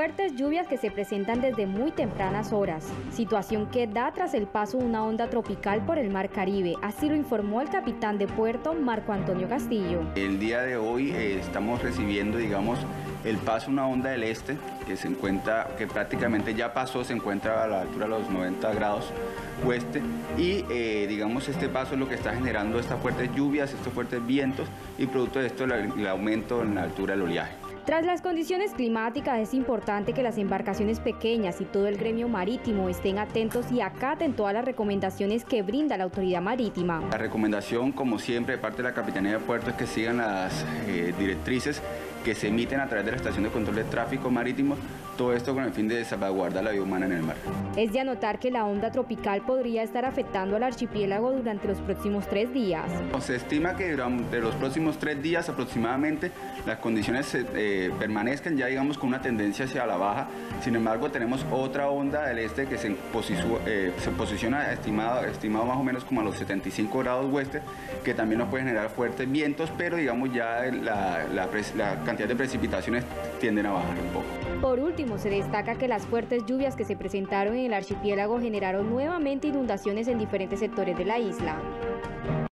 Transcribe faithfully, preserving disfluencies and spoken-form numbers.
Fuertes lluvias que se presentan desde muy tempranas horas, situación que da tras el paso de una onda tropical por el Mar Caribe, así lo informó el capitán de puerto, Marco Antonio Castillo. El día de hoy eh, estamos recibiendo, digamos, el paso de una onda del este que se encuentra, que prácticamente ya pasó, se encuentra a la altura de los noventa grados oeste y eh, digamos este paso es lo que está generando estas fuertes lluvias, estos fuertes vientos y producto de esto el, el aumento en la altura del oleaje. Tras las condiciones climáticas es importante que las embarcaciones pequeñas y todo el gremio marítimo estén atentos y acaten todas las recomendaciones que brinda la autoridad marítima. La recomendación, como siempre, de parte de la Capitanía de Puerto es que sigan las eh, directrices que se emiten a través de la Estación de Control de Tráfico Marítimo, todo esto con el fin de salvaguardar la vida humana en el mar. Es de anotar que la onda tropical podría estar afectando al archipiélago durante los próximos tres días. Se estima que durante los próximos tres días aproximadamente las condiciones eh, permanezcan ya digamos con una tendencia hacia la baja. Sin embargo, tenemos otra onda del este que se, posicio, eh, se posiciona estimado, estimado más o menos como a los setenta y cinco grados oeste, que también nos puede generar fuertes vientos, pero digamos ya la, la, la cantidad de precipitaciones tienden a bajar un poco. Por último, se destaca que las fuertes lluvias que se presentaron en el archipiélago generaron nuevamente inundaciones en diferentes sectores de la isla.